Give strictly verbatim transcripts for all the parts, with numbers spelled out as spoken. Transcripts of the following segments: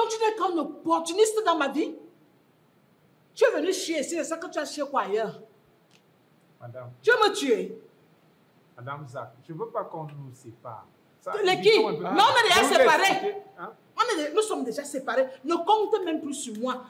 tu n'es qu'un opportuniste dans ma vie. Tu es venu chier ici, c'est ça que tu as chié quoi ailleurs? Madame. Tu veux me tuer? Madame Zach, je ne veux pas qu'on nous sépare. Ça, Les qui? peu... ah, Mais on est déjà séparés. Hein? On est, nous sommes déjà séparés. Ne compte même plus sur moi.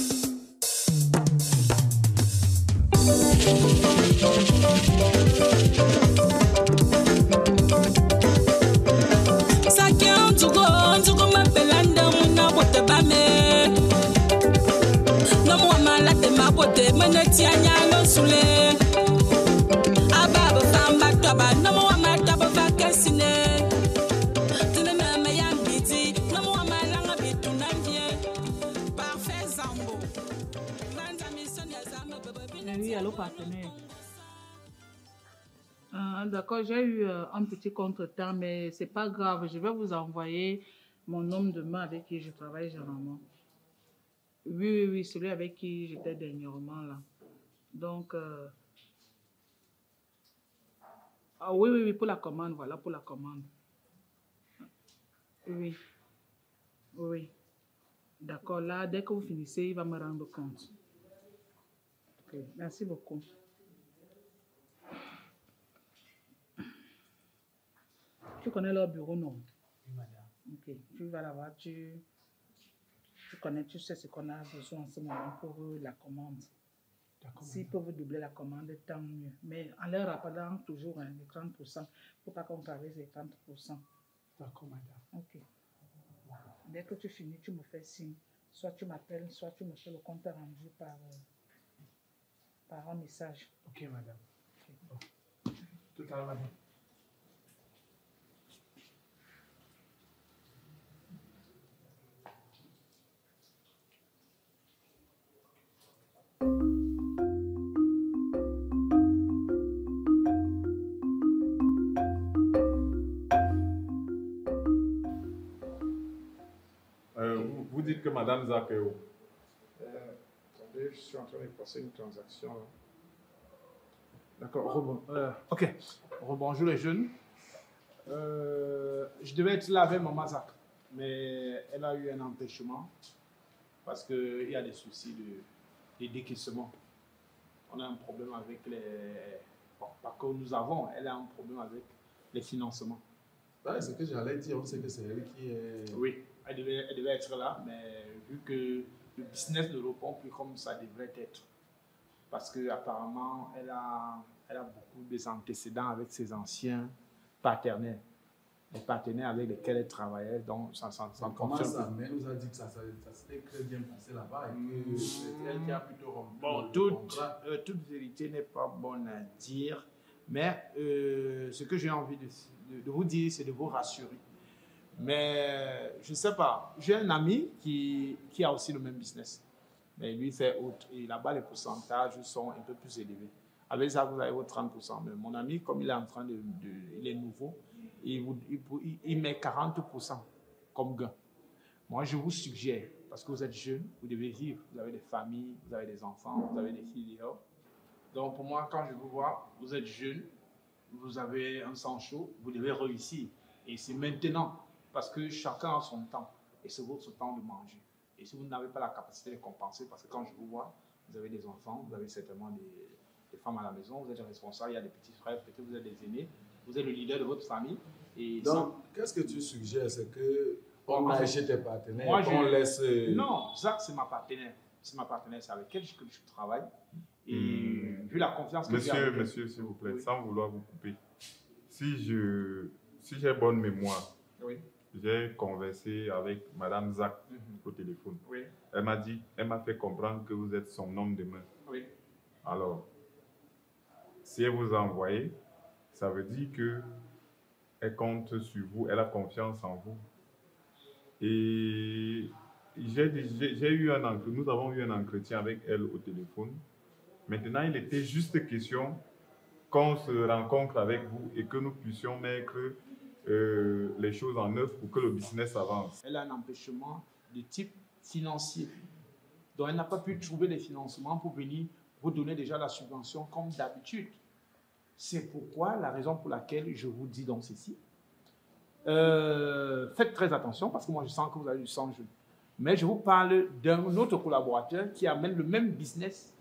Oui, allô, partenaire. Euh, D'accord, j'ai eu euh, un petit contretemps, mais c'est pas grave. Je vais vous envoyer mon homme de main avec qui je travaille généralement. Oui, oui, oui, celui avec qui j'étais dernièrement là. Donc, euh... ah, oui, oui, oui, pour la commande, voilà, pour la commande. Oui, oui. D'accord, là, dès que vous finissez, il va me rendre compte. Ok, merci beaucoup. Tu connais leur bureau, non? Oui, madame. Ok, tu vas là-bas, tu, tu connais, tu sais ce qu'on a besoin en ce moment pour la commande. S'ils peuvent doubler la commande, tant mieux. Mais en leur rappelant toujours hein, les trente pour cent, il ne faut pas qu'on traverse les trente pour cent. D'accord, madame. Ok. Dès que tu finis, tu me fais signe. Soit tu m'appelles, soit tu me fais le compte rendu par, euh, par un message. Ok, madame. Okay. Bon. Tout à l'heure, madame. Vous dites que Madame Zach est où? euh, Attendez, je suis en train de passer une transaction. D'accord, rebon, euh, ok. Rebonjour les jeunes. Euh, je devais être là avec Maman Zach, mais elle a eu un empêchement parce qu'il y a des soucis de, de décaissement. On a un problème avec les... Bon, pas que nous avons, elle a un problème avec les financements. Ouais, c'est ce que j'allais dire, on sait que c'est elle qui est... Oui, elle devait, elle devait être là, mais vu que le business ne répond plus comme ça devrait être, parce qu'apparemment, elle a, elle a beaucoup des antécédents avec ses anciens partenaires, les partenaires avec lesquels elle travaillait, donc ça ça, ça comment ça, mais elle nous a dit que ça, ça, ça s'était très bien passé là-bas et que mmh. c'est elle qui a plutôt rompu bon, le toute, contrat. Euh, toute vérité n'est pas bonne à dire, mais euh, ce que j'ai envie de, de, de vous dire, c'est de vous rassurer. Mais je ne sais pas, j'ai un ami qui, qui a aussi le même business, mais lui fait autre. Et là-bas, les pourcentages sont un peu plus élevés. Avec ça, vous avez vos trente pour cent. Mais mon ami, comme il est en train de, de il est nouveau, il, vous, il, il met quarante pour cent comme gain. Moi, je vous suggère, parce que vous êtes jeune, vous devez vivre, vous avez des familles, vous avez des enfants, vous avez des filières. Donc pour moi, quand je vous vois, vous êtes jeune, vous avez un sang chaud, vous devez réussir. Et c'est maintenant. Parce que chacun a son temps, et c'est votre temps de manger. Et si vous n'avez pas la capacité de compenser, parce que quand je vous vois, vous avez des enfants, vous avez certainement des, des femmes à la maison, vous êtes responsable, il y a des petits frères, peut-être vous êtes des aînés, vous êtes le leader de votre famille. Et donc, qu'est-ce que tu suggères? C'est qu'on aille chez tes partenaires, moi, qu'on je... laisse... Non, Zach, c'est ma partenaire. C'est ma partenaire, c'est avec elle que je travaille. Et mmh. vu la confiance que j'ai avec elle... Monsieur, s'il vous plaît, oui. Sans vouloir vous couper, si je, si j'ai bonne mémoire, oui. J'ai conversé avec Madame Zach mm-hmm. au téléphone. Oui. Elle m'a dit, elle m'a fait comprendre que vous êtes son homme de main. Oui. Alors, si elle vous a envoyé, ça veut dire que elle compte sur vous, elle a confiance en vous. Et j'ai eu un entretien, nous avons eu un entretien avec elle au téléphone. Maintenant, il était juste question qu'on se rencontre avec vous et que nous puissions mettre Euh, les choses en œuvre pour que le business avance. Elle a un empêchement de type financier. Donc, elle n'a pas pu trouver les financements pour venir vous donner déjà la subvention comme d'habitude. C'est pourquoi, la raison pour laquelle je vous dis donc ceci. Euh, faites très attention parce que moi, je sens que vous avez du sang jeune. Mais je vous parle d'un autre collaborateur qui amène le même business,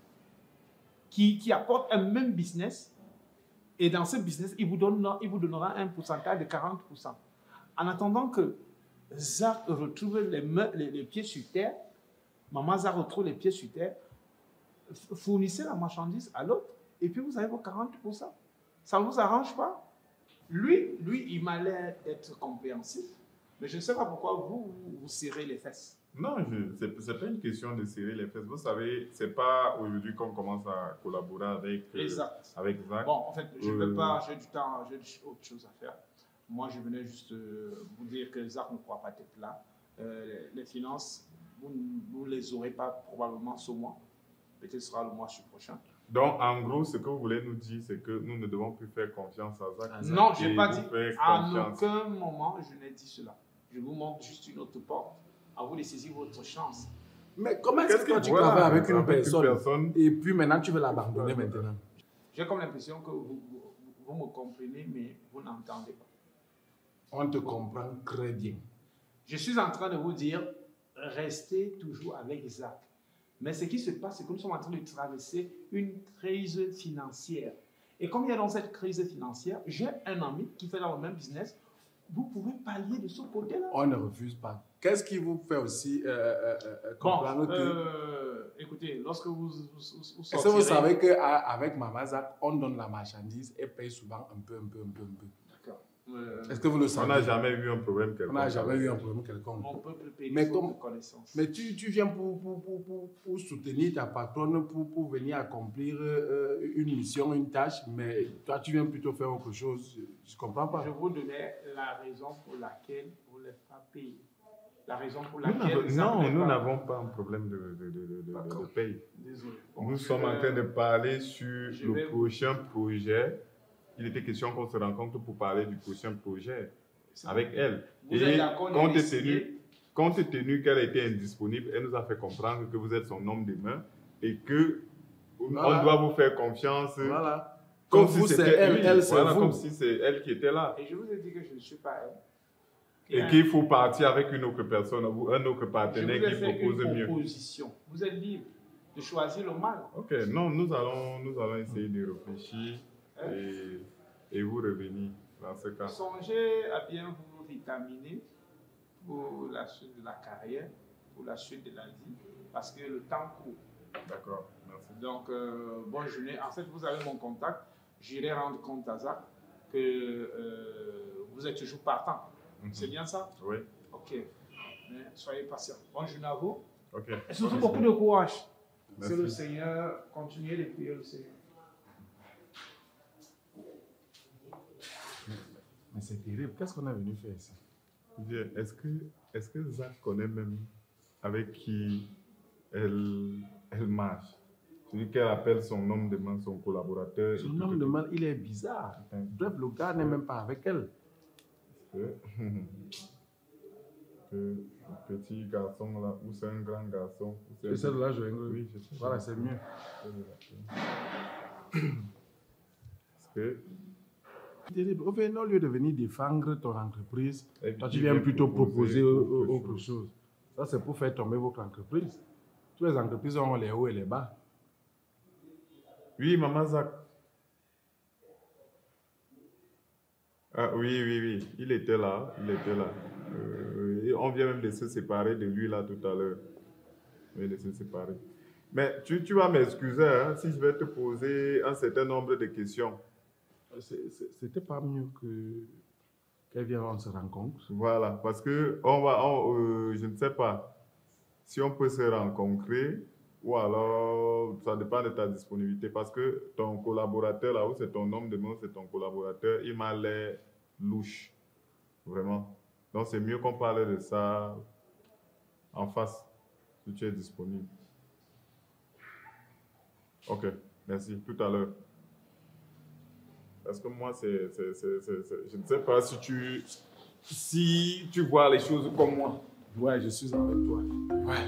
qui, qui apporte un même business. Et dans ce business, il vous, donne, il vous donnera un pourcentage de quarante pour cent. En attendant que Zach retrouve les, mains, les, les pieds sur terre, Maman Zach retrouve les pieds sur terre, fournissez la marchandise à l'autre, et puis vous avez vos quarante pour cent. Ça ne vous arrange pas? Lui, lui, il m'a l'air d'être compréhensif, mais je ne sais pas pourquoi vous, vous, vous serrez les fesses. Non, ce n'est pas une question de serrer les fesses. Vous savez, ce n'est pas aujourd'hui qu'on commence à collaborer avec, euh, avec Zach. Bon, en fait, je ne euh... veux pas, j'ai du temps, j'ai autre chose à faire. Moi, je venais juste euh, vous dire que Zach ne croit pas tête là. Euh, les, les finances, vous ne les aurez pas probablement ce mois. Peut-être ce sera le mois prochain. Donc, en gros, ce que vous voulez nous dire, c'est que nous ne devons plus faire confiance à Zach. Ah, non, je n'ai pas dit. À aucun moment, je n'ai dit cela. Je vous montre juste une autre porte. À vous de saisir votre chance. Mais comment est-ce que tu travailles avec une personne, une personne et puis maintenant tu veux l'abandonner maintenant? J'ai comme l'impression que vous, vous, vous me comprenez, mais vous n'entendez pas. On te comprend très bien. Je suis en train de vous dire, restez toujours avec Zach. Mais ce qui se passe, c'est que nous sommes en train de traverser une crise financière. Et comme il y a dans cette crise financière, j'ai un ami qui fait dans le même business. Vous pouvez pallier de ce côté-là. On ne refuse pas. Qu'est-ce qui vous fait aussi euh, euh, euh, comprendre bon, que... Euh, écoutez, lorsque vous, vous, vous sortirez... Est-ce que vous savez qu'avec Maman Zach, on donne la marchandise et paye souvent un peu, un peu, un peu, un peu. D'accord. Euh, Est-ce que vous le savez? On n'a jamais eu un problème quelconque. On n'a jamais eu un problème quelconque. On peut payer mais de comme, connaissance. Mais tu, tu viens pour, pour, pour, pour, pour soutenir ta patronne, pour, pour venir accomplir euh, une mission, une tâche, mais toi, tu viens plutôt faire autre chose. Je ne comprends pas. Je vous donnais la raison pour laquelle vous ne l'avez pas payé. La raison pour laquelle... Nous non, nous n'avons pas un problème de, de, de, de, de, de paye. Désolé. Bon, nous sommes en train de parler sur le prochain vous... projet. Il était question qu'on se rencontre pour parler du prochain projet avec elle. Vous et compte tenu, compte tenu qu'elle était indisponible, elle nous a fait comprendre que vous êtes son homme de main et que voilà. On doit vous faire confiance. Voilà. Comme, comme si vous, c'est elle, lui. elle, c'est voilà, vous. Comme si c'est elle qui était là. Et je vous ai dit que je ne suis pas elle. Et qu'il faut partir avec une autre personne, un autre partenaire qui propose une mieux. Proposition. Vous êtes libre de choisir le mal. Ok, non, nous allons, nous allons essayer de réfléchir hein? et, et vous revenir dans ce cas. Songez à bien vous vitaminer pour la suite de la carrière, pour la suite de la vie, parce que le temps court. D'accord, merci. Donc, euh, bonne journée. En fait, vous avez mon contact. J'irai rendre compte à Zach que euh, vous êtes toujours partant. Mm-hmm. C'est bien ça? Oui. Ok. Mais soyez patient. Bonne journée à vous. Ok. Et surtout merci. Beaucoup de courage. C'est le Seigneur. Continuez de prier le Seigneur. Mais c'est terrible. Qu'est-ce qu'on est venu faire ici? Est-ce que, est-ce que Zach connaît même avec qui elle, elle marche? Celui qu'elle appelle son homme de main, son collaborateur. Son homme de main, il est bizarre. Bref, le gars n'est même pas avec elle. Que, que le petit garçon là, ou c'est un grand garçon. C'est celle-là, je Oui, je sais. Voilà, c'est mieux. Parce que. Terrible. Au fait, au lieu de venir défendre ton entreprise, toi, tu viens plutôt proposer, proposer autre, autre chose. chose. Ça, c'est pour faire tomber votre entreprise. Toutes les entreprises ont les hauts et les bas. Oui, Maman Zach. Ah, oui, oui, oui. Il était là. Il était là. Euh, et on vient même de se séparer de lui là tout à l'heure. On vient de se séparer. Mais tu, tu vas m'excuser hein, si je vais te poser un certain nombre de questions. C'était pas mieux que qu'elle vienne, on se rencontre. Voilà, parce que on va, on, euh, je ne sais pas si on peut se rencontrer ou alors ça dépend de ta disponibilité parce que ton collaborateur là-haut, c'est ton homme de main, c'est ton collaborateur, il m'a l'air louche, vraiment. Donc c'est mieux qu'on parle de ça en face, si tu es disponible. Ok, merci, tout à l'heure. Parce que moi, c'est, c'est, c'est, c'est, c'est, je ne sais pas si tu, si tu vois les choses comme moi. Ouais, je suis avec toi. Ouais.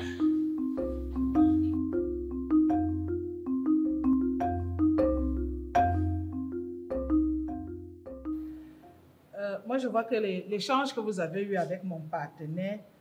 Euh, moi, je vois que les, l'échange que vous avez eu avec mon partenaire,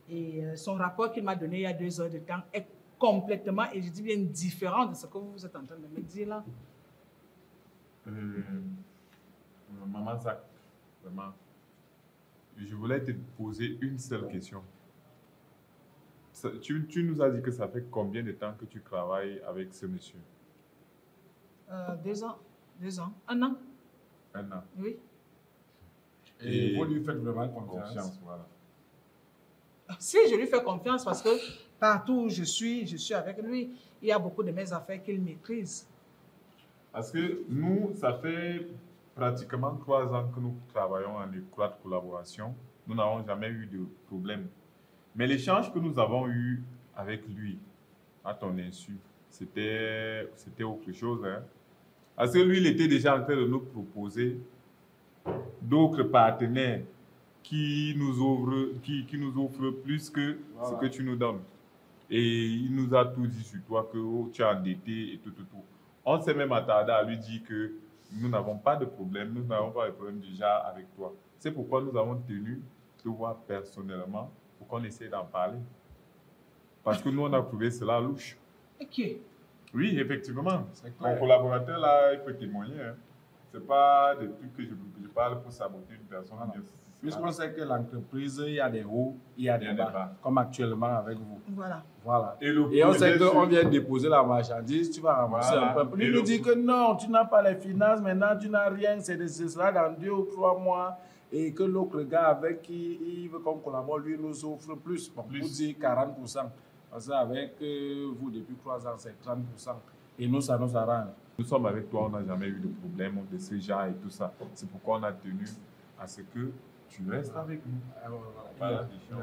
Et euh, son rapport qu'il m'a donné il y a deux heures de temps est complètement, et je dis bien différent de ce que vous êtes en train de me dire là. Euh, Maman Zach, vraiment, je voulais te poser une seule question. Ça, tu, tu nous as dit que ça fait combien de temps que tu travailles avec ce monsieur? Euh, deux ans. Deux ans. Un an. Un an. Oui. Et, Et vous lui faites vraiment confiance. Confiance, voilà. Si, je lui fais confiance parce que partout où je suis, je suis avec lui. Il y a beaucoup de mes affaires qu'il maîtrise. Parce que nous, ça fait pratiquement trois ans que nous travaillons en étroite collaboration. Nous n'avons jamais eu de problème. Mais l'échange que nous avons eu avec lui, à ton insu, c'était autre chose. Hein? Parce que lui, il était déjà en train de nous proposer d'autres partenaires qui nous ouvrent, qui, qui nous offrent plus que voilà. ce que tu nous donnes. Et il nous a tout dit sur toi, que oh, tu es endetté et tout, tout, tout. On s'est même attardé à lui dire que nous n'avons pas de problème, nous n'avons pas de problème déjà avec toi. C'est pourquoi nous avons tenu de voir personnellement pour qu'on essaie d'en parler. Parce que nous, on a trouvé cela louche. Ok. Oui, effectivement. Mon collaborateur, là, il peut témoigner. Hein. Ce n'est pas des trucs que je, je parle pour saboter une personne. Ah, puisqu'on sait que l'entreprise, il y a des hauts, il y a des, il y a bas, des bas, comme actuellement avec vous. Voilà. Voilà. Et, Et on sait qu'on vient déposer la marchandise, tu vas ramasser voilà. un peu. Lui nous dit que non, tu n'as pas les finances, maintenant tu n'as rien, c'est cela dans deux ou trois mois. Et que l'autre gars avec qui il veut qu'on collabore, lui nous offre plus. Bon, plus. Vous dites quarante pour cent. Parce qu'avec euh, vous, depuis trois ans, c'est trente pour cent. Et nous, ça nous arrange. Nous sommes avec toi, on n'a jamais eu de problème de ce genre et tout ça. C'est pourquoi on a tenu à ce que tu restes avec nous. Alors, voilà. Voilà.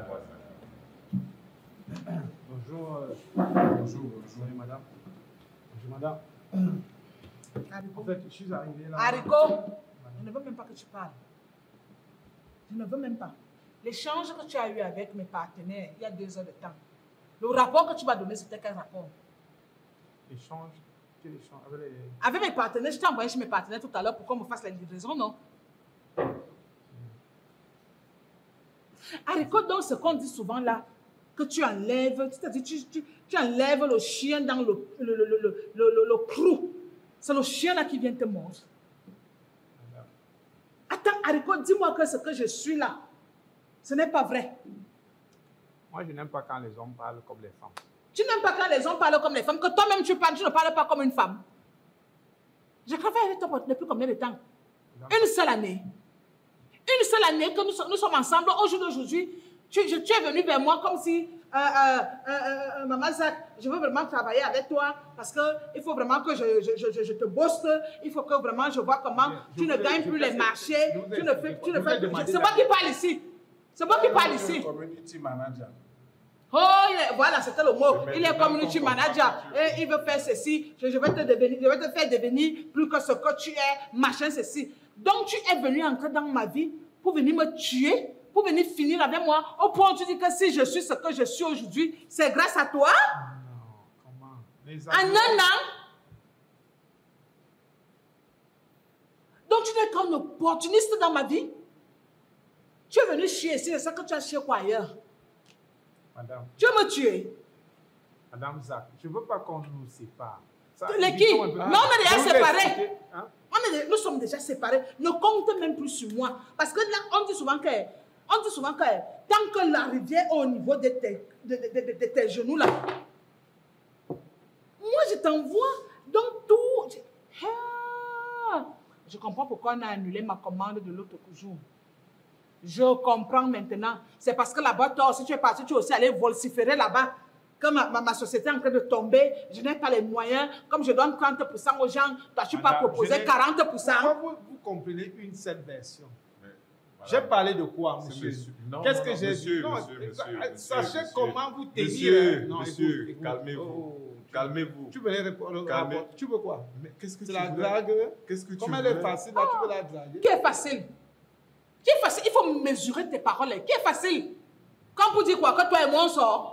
Bonjour. Euh, bonjour, bonjour, madame. Bonjour, madame. Haricot. En fait, je suis arrivé là. Haricot, je ne veux même pas que tu parles. Je ne veux même pas. L'échange que tu as eu avec mes partenaires il y a deux heures de temps, le rapport que tu m'as donné, c'était quel rapport? Échange? Quel échange? Avec, les... avec mes partenaires, je t'ai envoyé chez mes partenaires tout à l'heure pour qu'on me fasse la livraison, non? Haricot, donc ce qu'on dit souvent là, que tu enlèves, c'est-à-dire tu, tu, tu enlèves le chien dans le, le, le, le, le, le, le crew. C'est le chien là qui vient te mordre. Attends, Haricot, dis-moi que ce que je suis là, ce n'est pas vrai. Moi, je n'aime pas quand les hommes parlent comme les femmes. Tu n'aimes pas quand les hommes parlent comme les femmes, que toi-même tu parles, tu ne parles pas comme une femme. Je travaille avec toi depuis combien de temps? Une seule année. Une seule année que nous, nous sommes ensemble. Au jour d'aujourd'hui, tu, tu es venu vers moi comme si, euh, euh, euh, euh, Maman Zach, je veux vraiment travailler avec toi parce qu'il faut vraiment que je, je, je, je te bosse. Il faut que vraiment je vois comment je tu ne gagnes plus les marchés. Tu ne fais, tu ne fais, c'est moi qui parle ici. C'est moi qui parle ici. Community manager. Oh, il est, voilà, c'était le mot. Il est community manager. Et il veut faire ceci. Je, je, vais te devenir, je vais te faire devenir plus que ce que tu es, machin, ceci. Donc, tu es venu entrer dans ma vie pour venir me tuer, pour venir finir avec moi, au point où tu dis que si je suis ce que je suis aujourd'hui, c'est grâce à toi. Non, comment? Les en un an. Donc, tu n'es qu'un opportuniste dans ma vie. Tu es venu chier ici, c'est ça que tu as chié quoi ailleurs? Madame. Tu veux me tuer? Madame Zach, je ne veux pas qu'on nous sépare. Les qui? Mais on est déjà séparés. Hein? On est, nous sommes déjà séparés. Ne compte même plus sur moi. Parce que là, on dit souvent que, on dit souvent que tant que la rivière est au niveau de tes, de, de, de, de tes genoux là, moi je t'envoie donc tout. Je, ah, je comprends pourquoi on a annulé ma commande de l'autre jour. Je comprends maintenant. C'est parce que là-bas, toi aussi, tu es parti, tu es aussi allé vociférer là-bas. Que ma, ma, ma société est en train de tomber, je n'ai pas les moyens. Comme je donne trente pour cent aux gens, toi, tu peux proposer quarante pour cent. Pourquoi vous, vous comprenez une seule version? Voilà. J'ai parlé de quoi, monsieur? Qu'est-ce que j'ai dit? Non, monsieur, monsieur, sachez monsieur, comment vous tenir. Monsieur, non, monsieur, calmez-vous. Oh, calmez-vous. Tu veux les répondre? Calmez. Tu veux quoi? Qu'est-ce que tu veux? C'est la drague. Qu'est-ce que tu veux? Comme elle est facile, là, tu veux la draguer? Qui est facile? Qui est facile? Il faut mesurer tes paroles. Qui est facile? Quand vous dites quoi? Que toi et moi, on sort.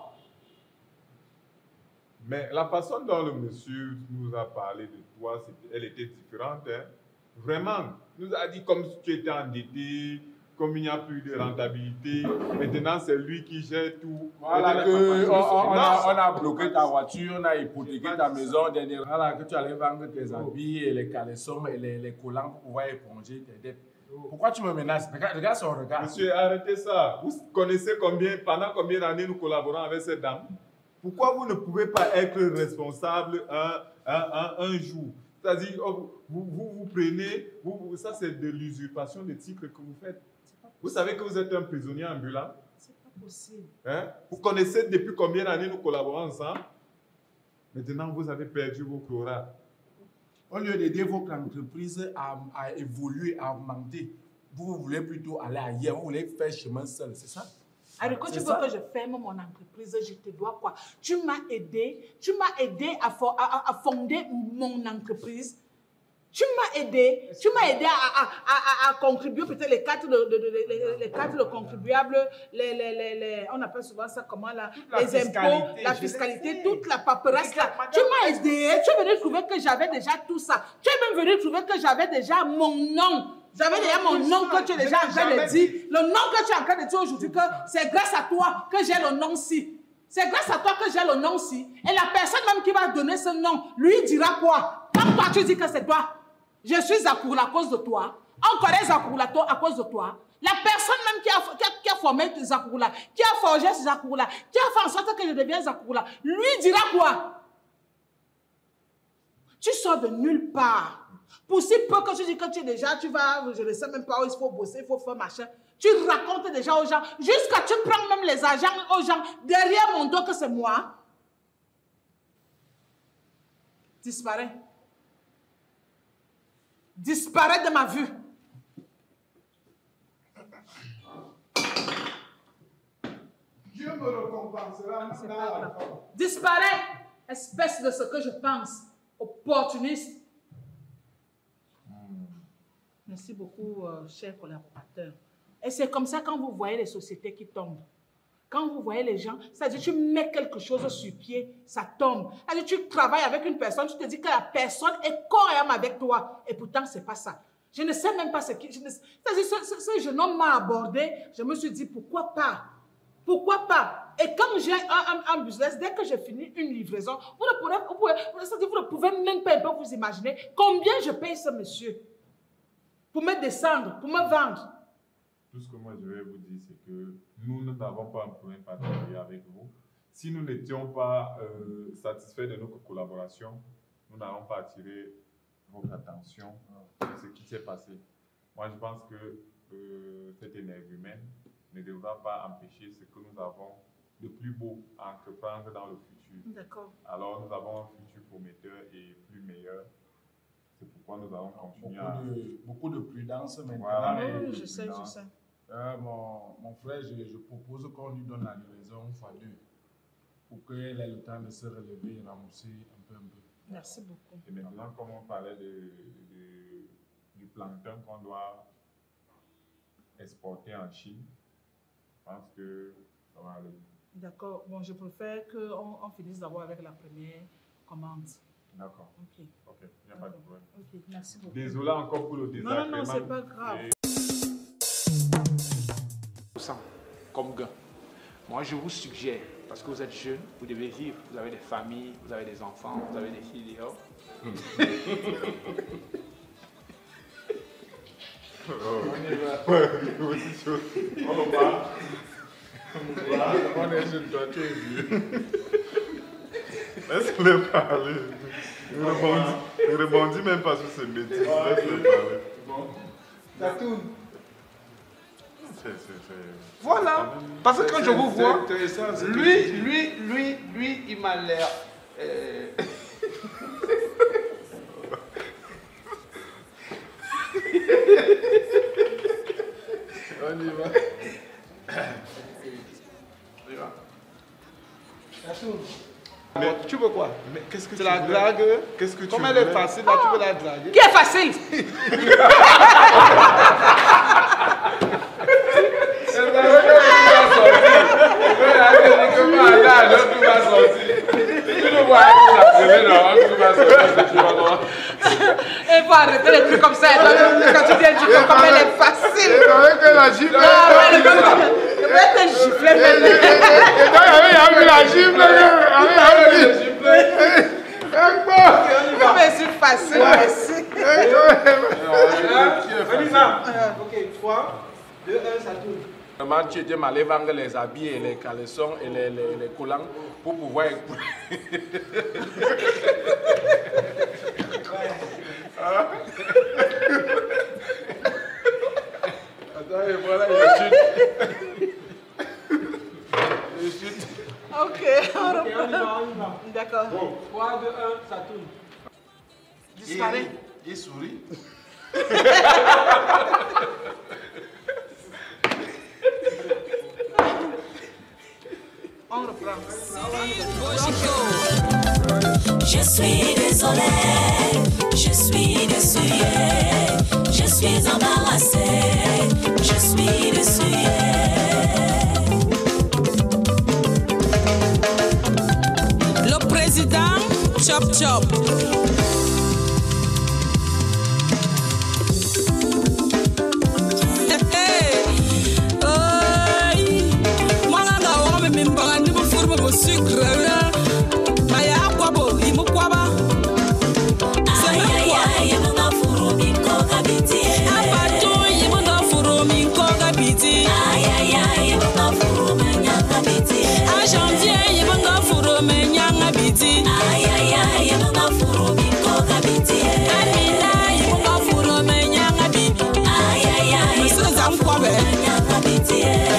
Mais la façon dont le monsieur nous a parlé de toi, elle était différente. Hein? Vraiment, il nous a dit comme si tu étais endetté, comme il n'y a plus de rentabilité, maintenant c'est lui qui gère tout. Voilà, que on, on, on, a, on a bloqué ta voiture, on a hypothéqué ta maison, dernièrement, voilà, que tu allais vendre tes habits et les caleçons et les, les collants pour pouvoir éponger tes dettes. Pourquoi tu me menaces? Regarde, regarde son regard. Monsieur, arrêtez ça. Vous connaissez combien, pendant combien d'années nous collaborons avec cette dame? Pourquoi vous ne pouvez pas être responsable un, un, un, un jour? C'est-à-dire, oh, vous, vous vous prenez, vous, vous, ça c'est de l'usurpation de titres que vous faites. Vous savez que vous êtes un prisonnier ambulant? C'est pas possible. Hein? Vous connaissez depuis combien d'années nous collaborons ensemble? Maintenant, vous avez perdu vos chlorats. Au lieu d'aider votre entreprise à, à évoluer, à augmenter, vous, vous voulez plutôt aller ailleurs, vous voulez faire chemin seul, c'est ça? Alors, quand tu veux que je ferme mon entreprise, je te dois quoi? Tu m'as aidé, tu m'as aidé à, à, à fonder mon entreprise. Tu m'as aidé, tu m'as aidé à, à, à, à contribuer, peut-être les cartes de, de, de, les, les cartes de contribuables, les, les, les, les, on appelle souvent ça comment là, les impôts, la fiscalité, toute la paperasse là. Tu m'as aidé, tu es venu trouver que j'avais déjà tout ça. Tu es même venu trouver que j'avais déjà mon nom. J'avais déjà mon nom que tu es déjà en train de dire. Le nom que tu es en train de dire aujourd'hui, que c'est grâce à toi que j'ai le nom-ci. C'est grâce à toi que j'ai le nom-ci. Et la personne même qui va donner ce nom, lui dira quoi? Quand toi tu dis que c'est toi. Je suis Zakourla à cause de toi. On connaît Zakourla à cause de toi. La personne même qui a, qui a, qui a formé Zakourla, qui a forgé Zakourla, qui a fait en sorte que je devienne Zakourla, lui dira quoi? Tu sors de nulle part. Pour si peu que tu dis que tu es déjà, tu vas, je ne sais même pas où il faut bosser, il faut faire machin. Tu racontes déjà aux gens, jusqu'à tu prends même les agents aux gens, derrière mon dos que c'est moi. Disparaît. Disparaît de ma vue. Dieu me récompensera. Disparaît, espèce de ce que je pense, opportuniste. Merci beaucoup, euh, chers collaborateurs. Et c'est comme ça quand vous voyez les sociétés qui tombent. Quand vous voyez les gens, c'est-à-dire tu mets quelque chose sur pied, ça tombe. C'est-à-dire tu travailles avec une personne, tu te dis que la personne est corps et âme avec toi. Et pourtant, ce n'est pas ça. Je ne sais même pas ce qui... C'est-à-dire ce, ce, ce jeune homme m'a abordé, je me suis dit, pourquoi pas? Pourquoi pas? Et quand j'ai un, un, un business, dès que j'ai fini une livraison, vous ne, pourrez, vous, pouvez, vous ne pouvez même pas vous imaginer combien je paye ce monsieur pour me descendre, pour me vendre. Tout ce que moi je vais vous dire, c'est que nous n'avons pas un premier partenariat avec vous. Si nous n'étions pas euh, satisfaits de notre collaboration, nous n'allons pas attirer votre attention sur ce qui s'est passé. Moi, je pense que euh, cet énergumène ne devra pas empêcher ce que nous avons de plus beau à entreprendre dans le futur. D'accord. Alors, nous avons un futur prometteur et plus meilleur. C'est pourquoi nous allons continuer beaucoup à... De, beaucoup de prudence maintenant. Voilà, oui, je sais, je sais. Euh, mon, mon frère, je, je propose qu'on lui donne la livraison une fois deux pour qu'elle ait le temps de se relever et rembourser un peu, un peu. Merci beaucoup. Et maintenant, comme on parlait de, de, du plancton qu'on doit exporter en Chine, je pense que ça va aller. D'accord. Bon, je préfère qu'on on finisse d'abord avec la première commande. D'accord. Ok. Ok, il n'y a pas de problème. Ok, merci beaucoup. Désolé encore pour le désagrément. Non, non, non, c'est pas grave. Et... Comme gain. Moi, je vous suggère, parce que vous êtes jeune, vous devez vivre, vous avez des familles, vous avez des enfants, vous avez des filles dehors. Oh. On y va. Ouais, on va. On est jeune, toi, tu es vieux. Laisse-le parler. Ne rebondis, ne rebondis même pas sur ce bêtises. Laisse-le parler. Bon. Tatou. Voilà, parce que quand je vous vois, lui, lui, lui, lui, il m'a l'air... Euh... On y va. On y va. Mais tu veux quoi? Qu'est-ce que tu tu la dragues? Qu'est-ce que tu Comme elle est facile, là, tu veux la draguer? Qui est facile? Et faut arrêter les trucs comme ça. Quand tu viens dire que comme elle est facile. Avec la gifle. Ah ouais, je vais te gifler. Et quand il y avait la gifle, il y avait la gifle. Mais c'est facile, merci. Ok, trois, deux, un, ça tourne. Vraiment, tu étais allé vendre les habits et les caleçons et les, les, les collants pour pouvoir écouter. Attends, et voilà, il chute. Il chute. Ok, on reprend. D'accord. trois, deux, un, ça tourne. Disparaît. Il, il sourit. On reprend. Je suis désolée, je suis déçue, je suis embarrassée, je suis déçue. Le président Chop Chop. Yeah.